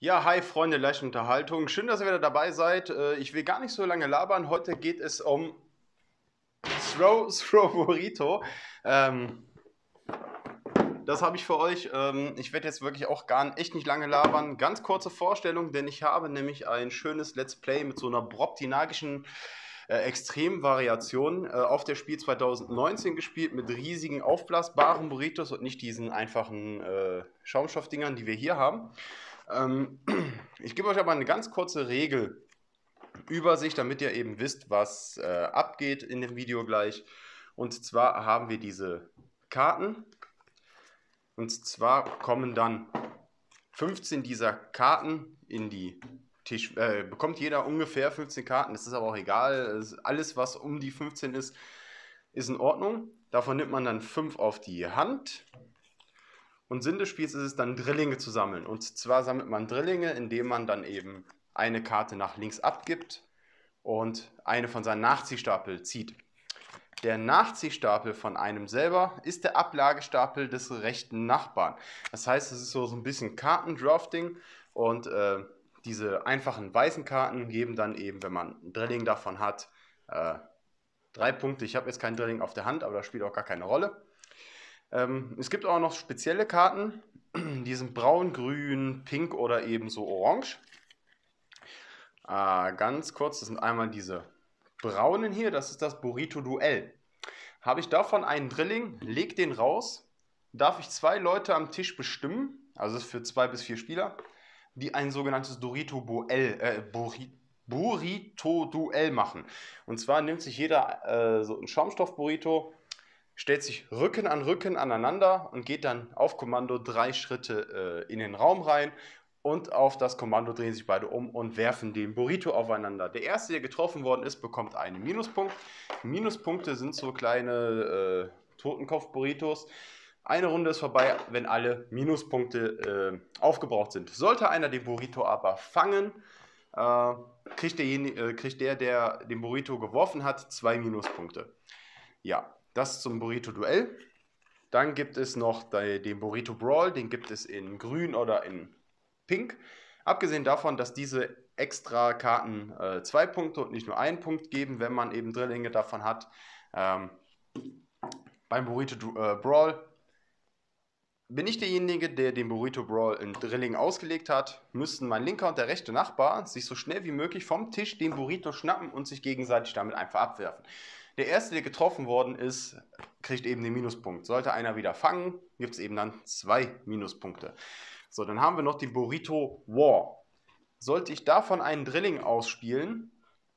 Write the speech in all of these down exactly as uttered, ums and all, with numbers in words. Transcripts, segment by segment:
Ja, hi Freunde, leichte Unterhaltung. Schön, dass ihr wieder dabei seid. Äh, Ich will gar nicht so lange labern. Heute geht es um Throw, Throw Burrito. Ähm, das habe ich für euch. Ähm, ich werde jetzt wirklich auch gar echt nicht lange labern. Ganz kurze Vorstellung, denn ich habe nämlich ein schönes Let's Play mit so einer brobtinagischen äh, Extremvariation äh, auf der Spiel zwanzig neunzehn gespielt mit riesigen aufblasbaren Burritos und nicht diesen einfachen äh, Schaumstoffdingern, die wir hier haben. Ähm, ich gebe euch aber eine ganz kurze Regelübersicht, damit ihr eben wisst, was äh, abgeht in dem Video gleich. Und zwar haben wir diese Karten. Und zwar kommen dann fünfzehn dieser Karten in die Tisch. Äh, bekommt jeder ungefähr fünfzehn Karten. Das ist aber auch egal. Alles, was um die fünfzehn ist, ist in Ordnung. Davon nimmt man dann fünf auf die Hand. Und Sinn des Spiels ist es dann, Drillinge zu sammeln. Und zwar sammelt man Drillinge, indem man dann eben eine Karte nach links abgibt und eine von seinem Nachziehstapel zieht. Der Nachziehstapel von einem selber ist der Ablagestapel des rechten Nachbarn. Das heißt, es ist so, so ein bisschen Kartendrafting und äh, diese einfachen weißen Karten geben dann eben, wenn man ein Drilling davon hat, äh, drei Punkte. Ich habe jetzt kein Drilling auf der Hand, aber das spielt auch gar keine Rolle. Ähm, es gibt auch noch spezielle Karten, die sind braun, grün, pink oder eben so orange. Äh, ganz kurz, das sind einmal diese braunen hier, das ist das Burrito-Duell. Habe ich davon einen Drilling, leg den raus, darf ich zwei Leute am Tisch bestimmen, also das ist für zwei bis vier Spieler, die ein sogenanntes Burrito-Duell äh, Burrito-Duell machen. Und zwar nimmt sich jeder äh, so einen Schaumstoff-Burrito, stellt sich Rücken an Rücken aneinander und geht dann auf Kommando drei Schritte äh, in den Raum rein und auf das Kommando drehen sich beide um und werfen den Burrito aufeinander. Der erste, der getroffen worden ist, bekommt einen Minuspunkt. Minuspunkte sind so kleine äh, Totenkopf-Burritos. Eine Runde ist vorbei, wenn alle Minuspunkte äh, aufgebraucht sind. Sollte einer den Burrito aber fangen, äh, kriegt, derjenige, äh, kriegt der, der den Burrito geworfen hat, zwei Minuspunkte. Ja. Das zum Burrito-Duell. Dann gibt es noch den Burrito Brawl, den gibt es in grün oder in pink. Abgesehen davon, dass diese extra Karten äh, zwei Punkte und nicht nur einen Punkt geben, wenn man eben Drillinge davon hat. Ähm, beim Burrito äh, Brawl bin ich derjenige, der den Burrito Brawl in Drilling ausgelegt hat, müssten mein linker und der rechte Nachbar sich so schnell wie möglich vom Tisch den Burrito schnappen und sich gegenseitig damit einfach abwerfen. Der erste, der getroffen worden ist, kriegt eben den Minuspunkt. Sollte einer wieder fangen, gibt es eben dann zwei Minuspunkte. So, dann haben wir noch die Burrito War. Sollte ich davon einen Drilling ausspielen,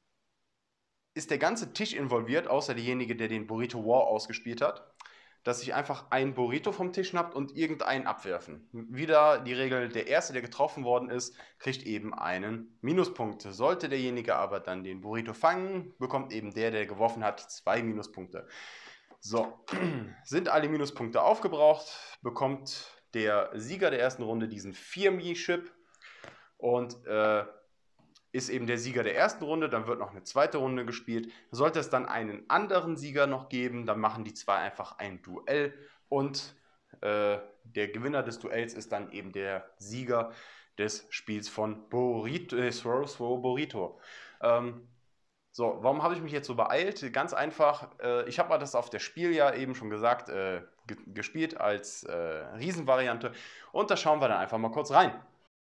ist der ganze Tisch involviert, außer derjenige, der den Burrito War ausgespielt hat, dass ich einfach einen Burrito vom Tisch schnappt und irgendeinen abwerfen. Wieder die Regel, der Erste, der getroffen worden ist, kriegt eben einen Minuspunkt. Sollte derjenige aber dann den Burrito fangen, bekommt eben der, der geworfen hat, zwei Minuspunkte. So, sind alle Minuspunkte aufgebraucht, bekommt der Sieger der ersten Runde diesen Firmi-Chip und äh, ist eben der Sieger der ersten Runde, dann wird noch eine zweite Runde gespielt. Sollte es dann einen anderen Sieger noch geben, dann machen die zwei einfach ein Duell und äh, der Gewinner des Duells ist dann eben der Sieger des Spiels von Burrito. Äh, Throw, Throw, Burrito. Ähm, so, warum habe ich mich jetzt so beeilt? Ganz einfach, äh, ich habe das auf der Spiel ja eben schon gesagt, äh, gespielt als äh, Riesenvariante und da schauen wir dann einfach mal kurz rein.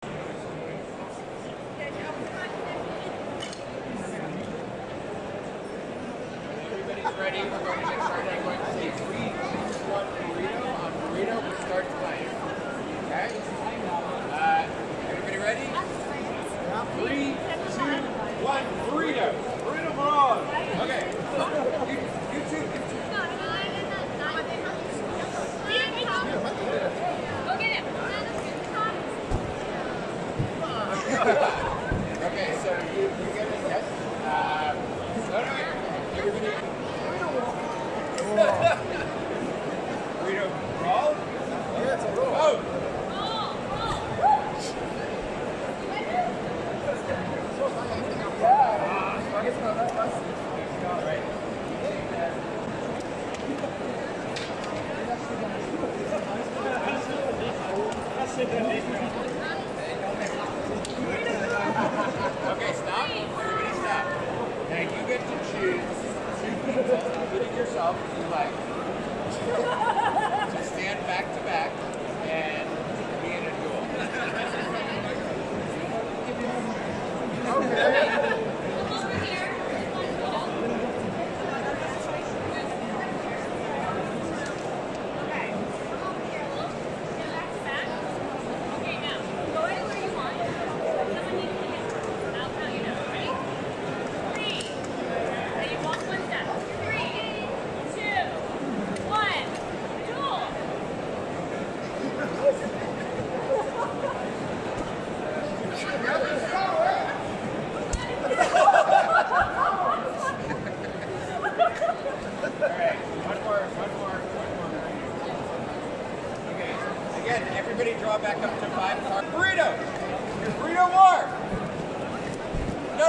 Ready, we're going to get started. I'm going to say three, two, one, burrito. On burrito, we start playing. Okay? Uh, everybody ready? Three, two, one, burrito. Burrito brawl. Okay. You, you two, you two. Okay, so you, you get it? Yes? Uh, no, no, everybody. Burrito brawl? Yeah, it's a roll. Oh!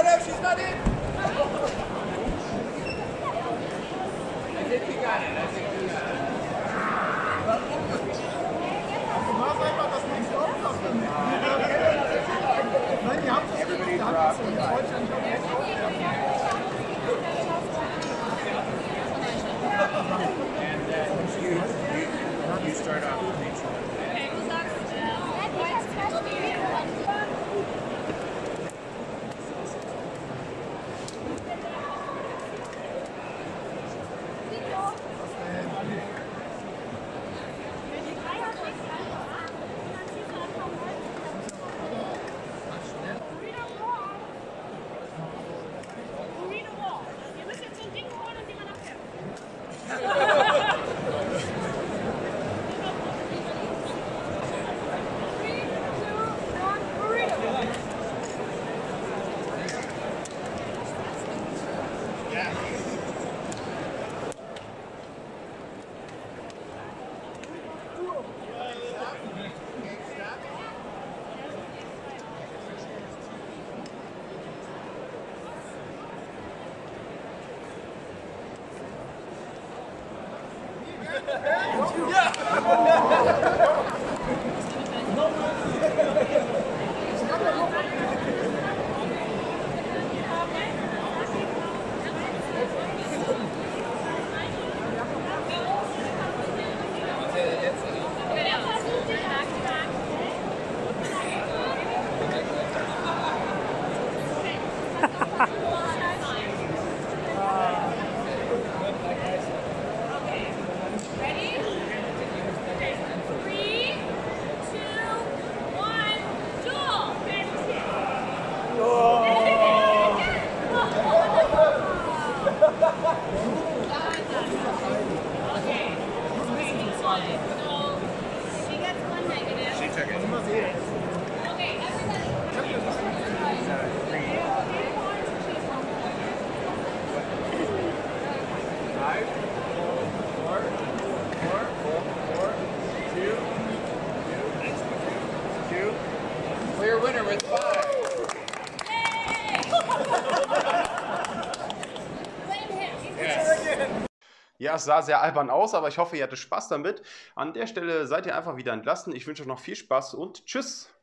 no, she's not in. I think you got it. I think you got it. Everybody drop. And uh, you, you, you start off with each one. Clear winner with five. Ja, es sah sehr albern aus, aber ich hoffe, ihr hattet Spaß damit. An der Stelle seid ihr einfach wieder entlassen. Ich wünsche euch noch viel Spaß und tschüss.